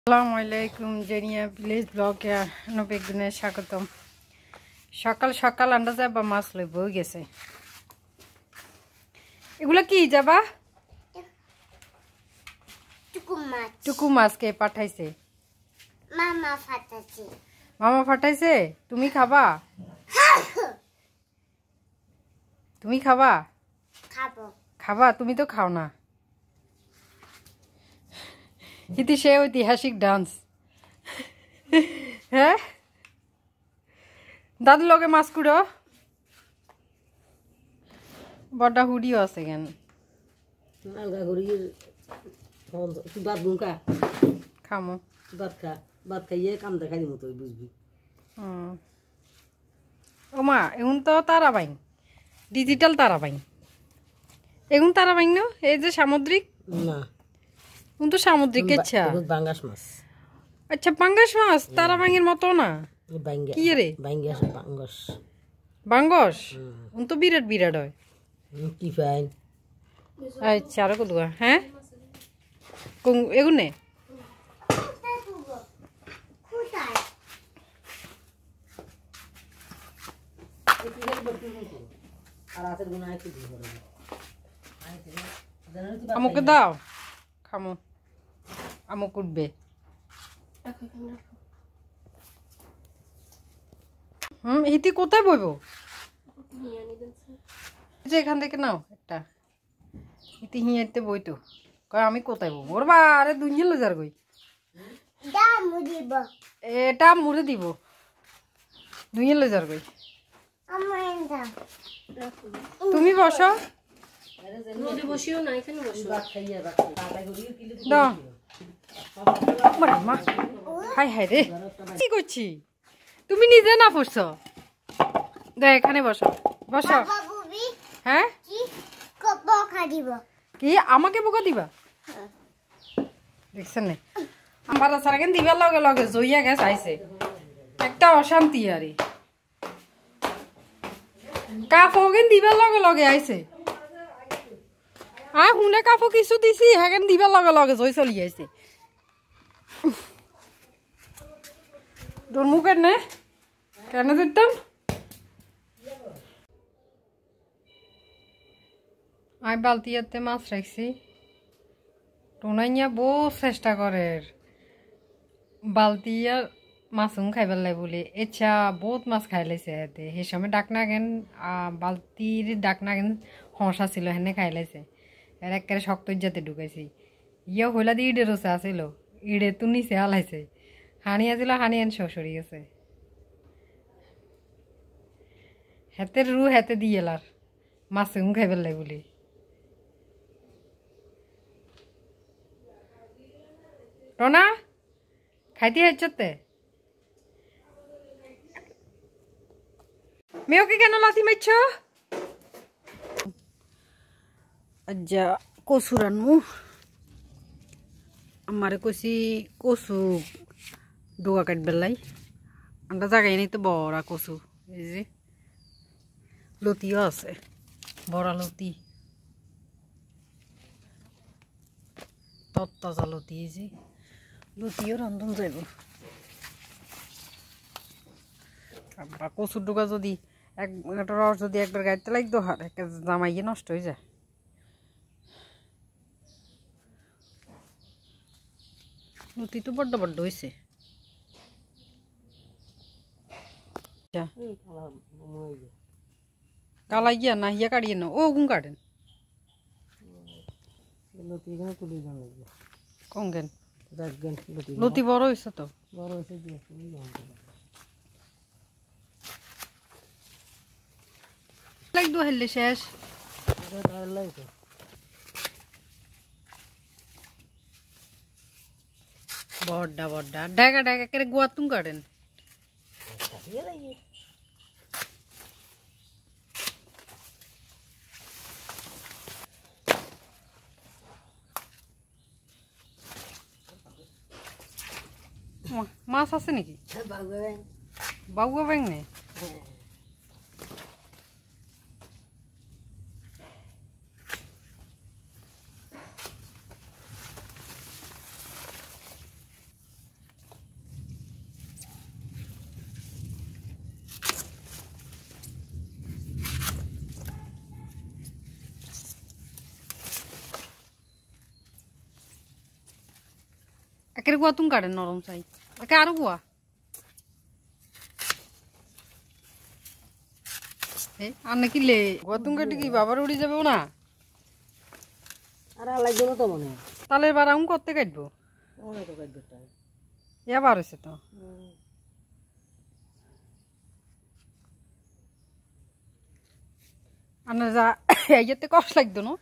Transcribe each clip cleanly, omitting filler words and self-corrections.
আসসালামু আলাইকুম জেনিয়া ভিলেজ ব্লগে একদিনে স্বাগতম। সকাল সকাল আন্ডা যাবা মাছ লইব গেছে। এগুলা কি যাবা? টুকু মাছ কে পাঠাইছে? মামা পাঠাইছে। তুমি খাবা? তুমি খাবা? খাবা? তুমি তো খাও না। ইতি সে ঐতিহাসিক ডান্স। হ্যাঁ দাদুর লগে মাছ কুড়ো বড়টা হুডিও আছে কেন খামো ভাত খাইয়ে কাম দেখাই দিব তুই বুঝবি। ওমা এখন তো তারাবাইন ডিজিটাল তারাবাইন এখন তারাবাইন না এই যে সামুদ্রিক না এখন তো সামুদ্রিক ইচ্ছা বাঙ্গাস মাছ। আচ্ছা পাঙ্গাস মাছ তারাবাইনের মতো না কি রে বাঙ্গাস বাঙ্গাস বাঙ্গস এখন তো বিরাট বিরাট হয় কি ফাইন। আচ্ছা আরো কত হ্যাঁ এগুনে আমাকে দাও খামো আমুক উঠবে। ইতি কোথায় বইব? যে এখান থেকে নাও একটা ইতি হিয়াইতে বইতো কয় আমি কোথায় বইব ওর বা আরে দুনিয়া লজার গই এটা মুড়ে দিব দুনিয়া লজার গই তুমি বসো হাই হাই রে কি করছি তুমি নিজে না পড়ছ দেখ এখানে বসো বসো। হ্যাঁ কি আমাকে বোকা দিবা দেখছেন না আমার সারা কেন দিবার লগে লগে জইয়া গেছে আইছে একটা অশান্তি আরে কাফো কেন দিবার লগে লগে আইছে হুনে কাফো কিছু দিছি হ্যাঁ দিবার লগে লগে জই চলি আইছে তোর মুখের নে কেন দিতাম আমি বালতিয়াতে মাছ রাখছি টোনাইয়া বহু চেষ্টা করে বালতিয়া মাছুম খাইবার লাই বলে ইচ্ছা বহুত মাছ খাই লাইছে এতে সেই সময় ডাক না গেন বালতির ডাক না গেন হসা ছিল হেনে খাই লাইছে এর একেবারে শক্ত ইজাতে ঢুকাইছি ইয়ে হইলা দিয়ে ইডের রসে আসিল ইডে তো নিচে হালাইছে হানি আছিল হানি এন শ্বশুরি গেছে হেতের রু হেতে দিয়ে এলার মাছুম খাইবার লাই বলে রনা খাইতে হচ্ছে মেয়েকে কেন লাথি মারছ? আজ্জা কচু রানমু আমারে কইছি কচু ডোগা কাটবার লাই আমরা জায়গায় নেই তো বড়া কচু এই যে লতিও আছে বড়া লতি তত্তাজা লতি এই যে লতিও রন্ধন যাইব কচুর ডোকা যদি একটা রস যদি একবার গাইতে লাগতো হার একটা জামাইয়ে নষ্ট হয়ে যায়। লতি তো বড্ড বড্ড হয়েছে কালাই গিয়া না হিয়া কাটিয়ে না ও গুণ কাটেন কম গেন লতি বড় হয়েছে তো বড় হয়েছে লাগতো হেললে শেষ বড্ডা বড্ডা ঢাকা ঢাকা করে গোয়া তুম কাটেন মাছ আছে নাকি বাবুয়া ব্যাং নেই একের গুয়া তুমি কাটেন নরম চাই একে আরো গুয়া আর নাকি লে গুয়া তুমি কাটি কি বাবার উড়ি যাবেও না আর লাগবে না তো মনে তাহলে এবার আমি করতে কাটবো মনে তো কাটবে তাই এবার হয়েছে তো আপনার যা এইতে কষ্ট লাগতো না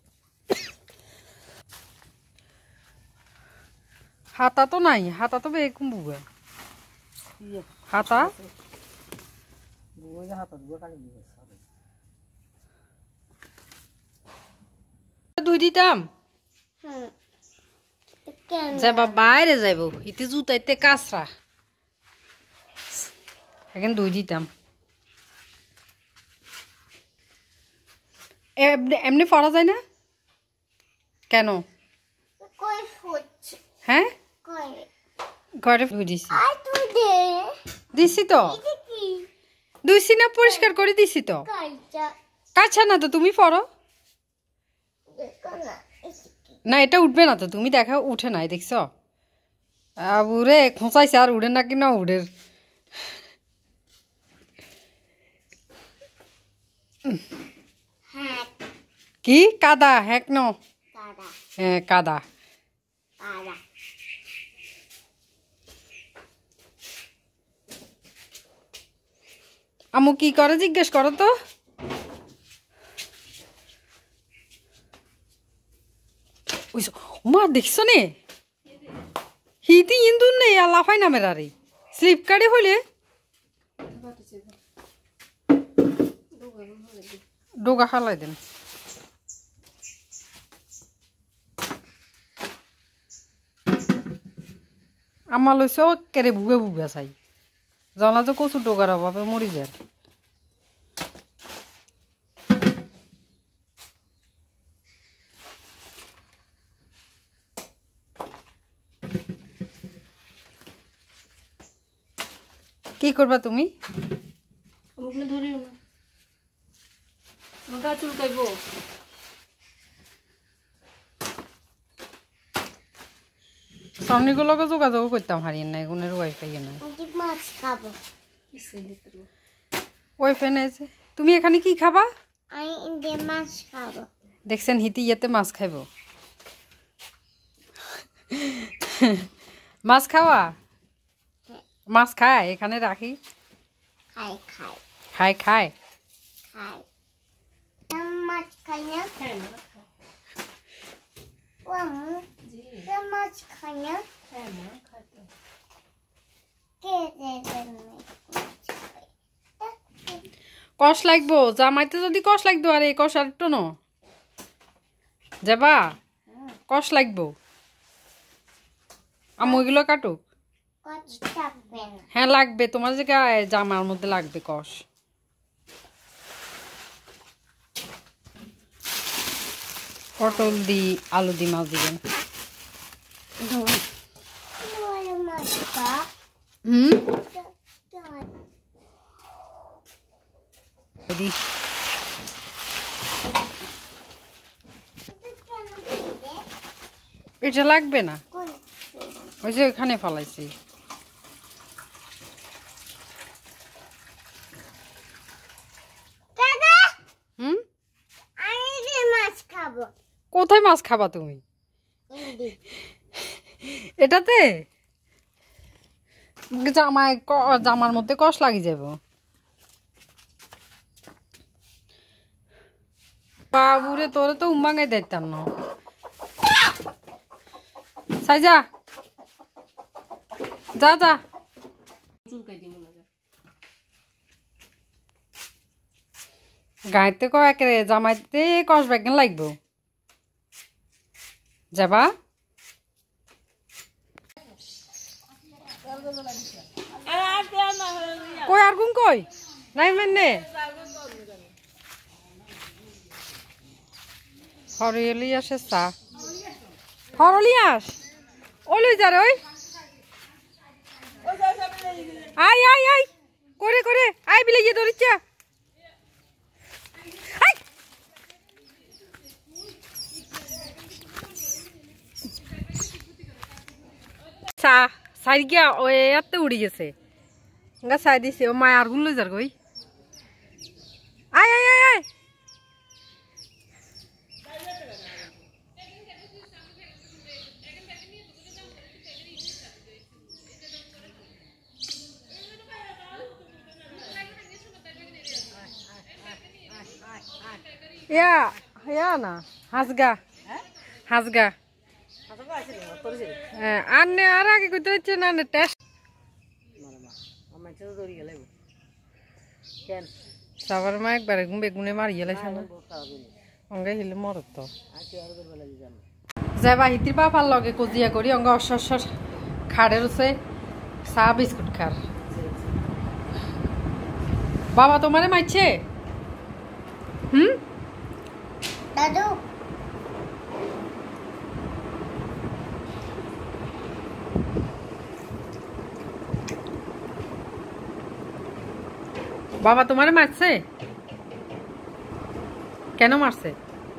হাতা তো নাই হাতা তো বেকুম বুয়া হাতা বুয়া হাত বুয়া কাটি দিবে দুই দিতাম যাবা বাইরে যাইব ইতে জুতাইতে কাঁচরা এখন দুই দিতাম এমনি পড়া যায় না কেন হ্যাঁ ঘরে দিছি দিছি তো দিছি না পরিষ্কার করে দিছি তো কাছা না তো তুমি পড়ো না এটা উঠবে না তো তুমি দেখা উঠে নাই দেখছ উড়ে খোঁচাইছে আর উড়ে নাকি না উড়ে কি কাদা হ্যাক ন হ্যাঁ কাদা আমু কি করে জিজ্ঞেস করো তো মা দেখছো নে হিতি ইন্দুর নেই আর লাফাই নামের আরে স্লিপ কাটে হইলে ডোগা খালাই দেন আমার লইছ কেড়ে বুবে বুবে চাই জানা তো কচু ডোগার অভাবে মরি যায় কি করবা তুমি সামনেগুলোকে যোগাযোগ করতাম হারিয়ে নাই এগুনের ওয়াইফাই নাই ওয়াইফাই নাই তুমি এখানে কি খাবা দেখছেন হিতি ইয়েতে মাছ খাইব মাছ খাওয়া মাছ খায় এখানে রাখি খায় খায় কষ লাগবো জামাইতে যদি কষ লাগতো আর এই কষ আর একটু ন যাবা কষ লাগবো আমগুলো কাটুক হ্যাঁ লাগবে তোমার যে জামার মধ্যে লাগবে কষ পটল দি আলু দি মাছ দিবেন এটা লাগবে না ওই যে ওখানে ফলাইছি কোথায় মাছ খাবা তুমি এটাতে জামার মধ্যে কষ লাগি যাব বাবুরে তোরে তো উম্মাঙ্গাই দেখতাম না সাই যা যা যা গাইতে কয়েকে জামাইতে কষ ব্যাগেন লাগবো যাবা কই আর গুম কই নাই মানে হরিলি আসে চা হরলি আস ওই যা রে ওই আই আই আই করে করে আই বিলে গিয়ে ধরিচ্ছা সাই গিয়া ও এতে উড়ি গেছে গা সাই দিছে ও মায়ার গুলো যার কই আয় আয় আয় আয় ইয়া ইয়া না হাসগা হাসগা আনে আর আগে কইতে হচ্ছে না টেস্ট সাবার মা একবার বেগুনে মারিয়ে লাইছে না অঙ্গে হিলে মরত তো যাবা হিতির বাপার লগে কজিয়া করি অঙ্গ অশ্বর খাড়ে রছে চা বিস্কুট খার বাবা তোমারে মারছে দাদু বাবা তোমারে মারছে কেন মারছে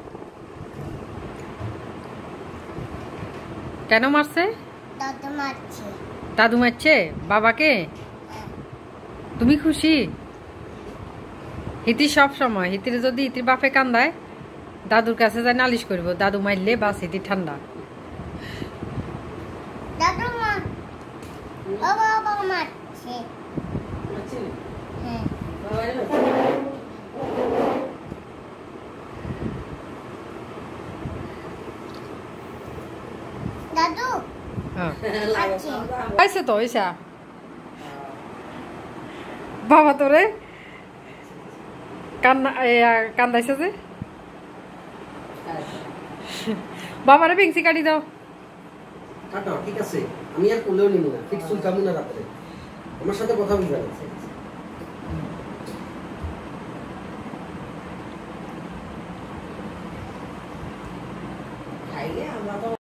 কেন মারছে দাদু মারছে দাদু মারছে বাবাকে তুমি খুশি হিতি সব সময় হিতির যদি হিতির বাপে কান্দায় দাদুর কাছে যায় নালিশ করবো দাদু মারলে বাস হিতি ঠান্ডা দাদু মা বাবা মারছে হ্যাঁ দাদু মারছে আইসে তো ওইসা বাবা তোরে কান্দাইছে যে বাবারে বেংসি কাটি দাও কাটো ঠিক আছে আমি আর কোলেও নিব না ঠিক চুল কামু না রাখতে আমার সাথে কথা বলবে খাইলে আমরা তো